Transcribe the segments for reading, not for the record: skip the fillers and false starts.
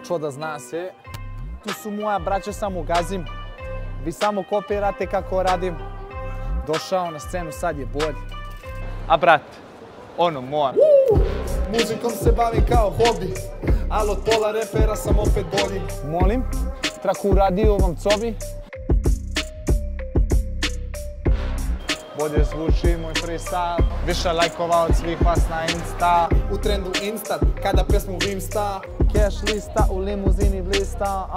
Čo da zna se, tu su moja braća, samo gazim. Vi samo kopirate kako radim. Došao na scenu, sad je bolje. A brat, ono moja. Muzikom se bavim kao hobi, ali od pola repera sam opet bolji. Molim, traku radio vam cobi. Bolje zvuči moj freestyle, više lajkova od svih vas na Insta. U trendu instant, kada pesmu Vimsta. Cash lista, u limuzini blista.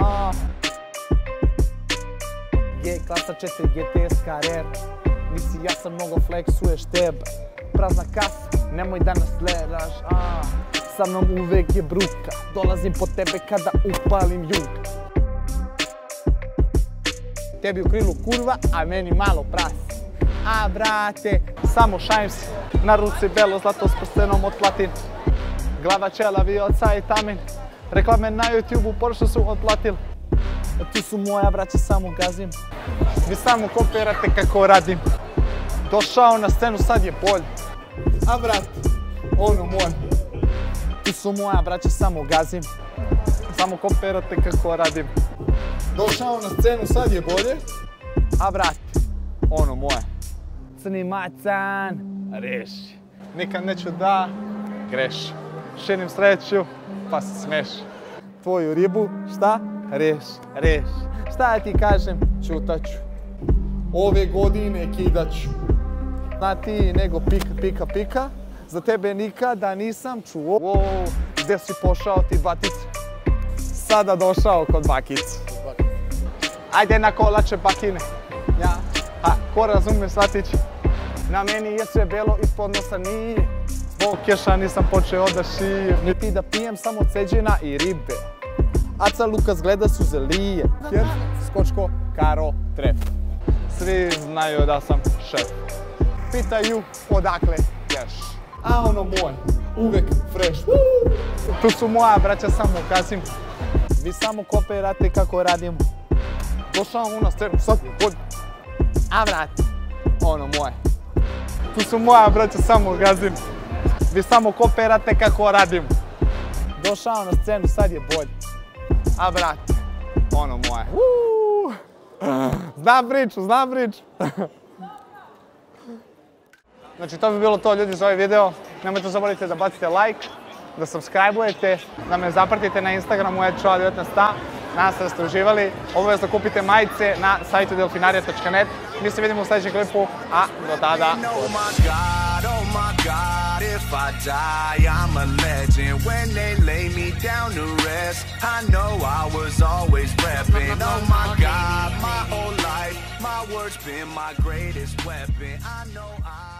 G klasa 4 GTS karer. Nisi ja sam mnogo flexuješ teb. Prazna kasa, nemoj da nas gledaš. Sa mnom uvek je bruka, dolazim po tebe kada upalim jug. Tebi u krilu kurva, a meni malo prasi. A brate, samo šajem si, na ruci belo zlato s prstenom od platin. Glava čelavi od i tamin, reklame na YouTube-u Porsche su otplatili. Tu su moja braća, samo gazim. Vi samo kopirate kako radim. Došao na scenu, sad je bolje. A brate, ono moje. Tu su moja braća, samo gazim. Samo kopirate kako radim. Došao na scenu, sad je bolje. A brate, ono moje. Crni macan, reši. Nikad neću da greši. Širim sreću, pa se smeši. Tvoju ribu, šta? Reši. Šta ja ti kažem? Čutaću. Ove godine kidaću. Na ti nego pika. Za tebe nikada nisam čuo. Gde si pošao ti batice? Sada došao kod bakice. Ajde na kolače bakine. Ko razume shvatit će. Na meni je sve belo, ispod nosa nije. Zbog keša nisam počeo da šijem. Niti da pijem samo ceđina i ribe. Aca Lukas gleda suze lije. Jer skočko, karo, tref. Svi znaju da sam šef. Pitaju odakle ješ. A ono moj, uvek fresh. Tu su moja braća, samo gazim. Vi samo kopirate kako radim. Došao na scenu, sad je bolje. A vrati, ono moje. Tu su moja braća, samo gazim. Vi samo kopirate kako radim. Došao na scenu, sad je bolje. A vrati, ono moje. Znam priču. Znači to bi bilo to, ljudi, za ovaj video. Nemojte zaboraviti da bacite like, da subscribe-ujete, da me zapratite na Instagramu @čoa19a. Nadam se da ste uživali. Obavezno kupite majice na sajtu delfinarija.net. Mi se vidimo u sljedećem klipu, a do tada. If I die, I'm a legend. When they lay me down to rest, I know I was always repping. Oh my God, my whole life, my words been my greatest weapon. I know I